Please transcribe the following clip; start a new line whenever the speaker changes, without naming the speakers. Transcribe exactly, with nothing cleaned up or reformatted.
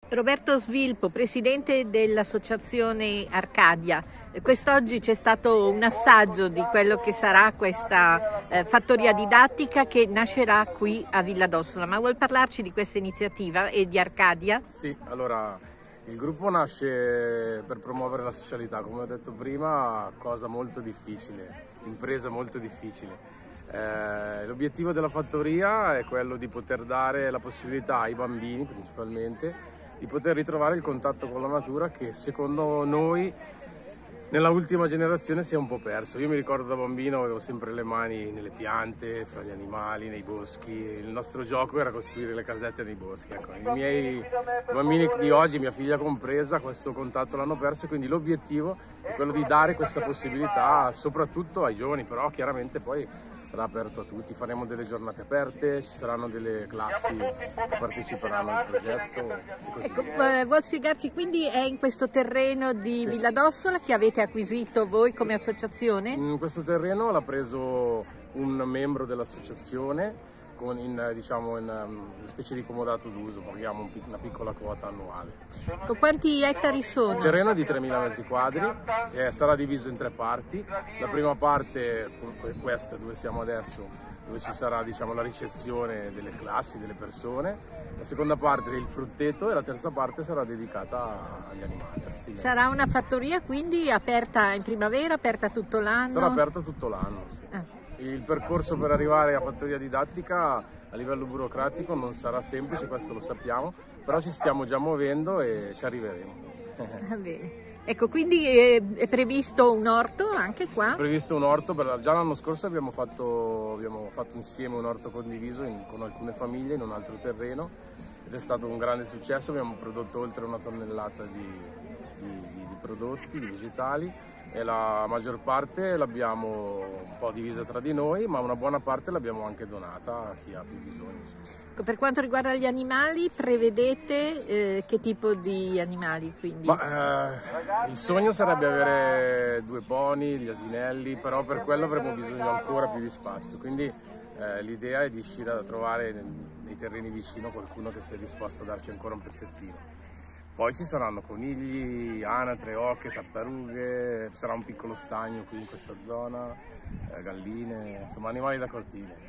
Roberto Svilpo, presidente dell'associazione Arcadia. Quest'oggi c'è stato un assaggio di quello che sarà questa eh, fattoria didattica che nascerà qui a Villa d'Ossola. Ma vuol parlarci di questa iniziativa e di Arcadia?
Sì, allora il gruppo nasce per promuovere la socialità, come ho detto prima, cosa molto difficile, impresa molto difficile. Eh, l'obiettivo della fattoria è quello di poter dare la possibilità ai bambini principalmente di poter ritrovare il contatto con la natura che secondo noi nella ultima generazione si è un po' perso. Io mi ricordo da bambino avevo sempre le mani nelle piante, fra gli animali, nei boschi. Il nostro gioco era costruire le casette nei boschi. Ecco, i miei bambini di oggi, mia figlia compresa, questo contatto l'hanno perso e quindi l'obiettivo è quello di dare questa possibilità soprattutto ai giovani, però chiaramente poi sarà aperto a tutti, faremo delle giornate aperte, ci saranno delle classi che parteciperanno al progetto e così
Ecco,
via.
eh, vuol spiegarci, quindi è in questo terreno di
Sì.
Villa d'Ossola che avete acquisito voi come associazione?
In questo terreno l'ha preso un membro dell'associazione con in, diciamo, in um, una specie di comodato d'uso, paghiamo un, una piccola quota annuale.
Con quanti ettari sono?
Il terreno è di tremila metri quadri e sarà diviso in tre parti. La prima parte, questa dove siamo adesso, dove ci sarà diciamo, la ricezione delle classi, delle persone. La seconda parte è il frutteto e la terza parte sarà dedicata agli animali.
Sarà una fattoria quindi aperta in primavera, aperta tutto l'anno?
Sarà aperta tutto l'anno, sì.
Ah.
Il percorso per arrivare a fattoria didattica a livello burocratico non sarà semplice, questo lo sappiamo, però ci stiamo già muovendo e ci arriveremo.
Va bene. Ecco, quindi è, è previsto un orto anche qua?
È previsto un orto, per, già l'anno scorso abbiamo fatto, abbiamo fatto insieme un orto condiviso in, con alcune famiglie in un altro terreno ed è stato un grande successo, abbiamo prodotto oltre una tonnellata di, di, di prodotti, di vegetali e la maggior parte l'abbiamo un po' divisa tra di noi, ma una buona parte l'abbiamo anche donata a chi ha più bisogno.
Per quanto riguarda gli animali, prevedete eh, che tipo di animali? Quindi?
Ma, eh, il sogno sarebbe avere due pony, gli asinelli, però per quello avremo bisogno ancora più di spazio, quindi eh, l'idea è di riuscire a trovare nei, nei terreni vicino qualcuno che sia disposto a darci ancora un pezzettino. Poi ci saranno conigli, anatre, oche, tartarughe, sarà un piccolo stagno qui in questa zona, eh, galline, insomma animali da cortile.